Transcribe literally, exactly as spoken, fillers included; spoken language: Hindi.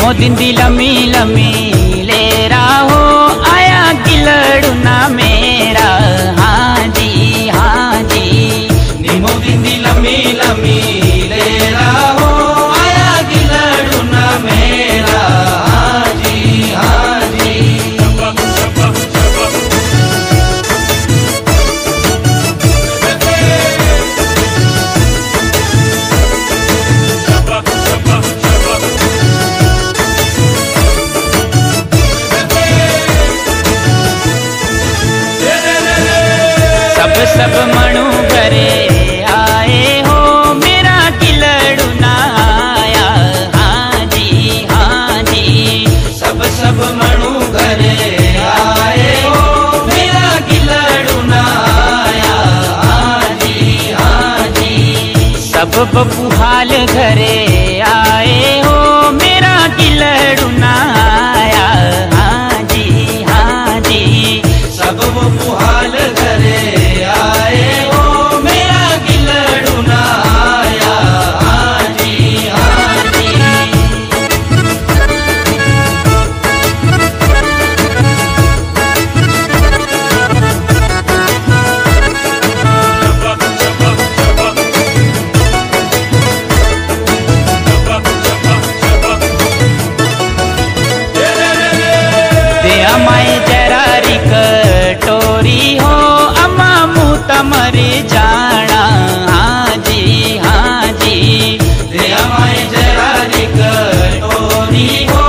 निमो दिंदी लमी लमी ले राहो आया गिलड़ू ना मेरा। हाँ जी हाँ जी निमो दिंदी लमी लमी ले राहो आया गिलड़ू ना मेरा। हाँ जी हाँ जी सब सब मणु घरे आए हो मेरा गिलड़ू ना आया। हाँ जी हाँ जी सब सब मणु घरे आए हो मेरा गिलड़ू ना आया। हाँ जी हाँ जी सब बपुहाल घरे आए हो मेरा गिलड़ू ना आया। हाँ जी हाँ जी सब बपुहाल घरे आए हो मेरा गिलड़ू ना आया। हाँ जी हाँ जी अमाय जरारी कटोरी हो अम्मा मुँह तमरे जाना। हाँ जी हाँ जी अमाय जरारी कटोरी हो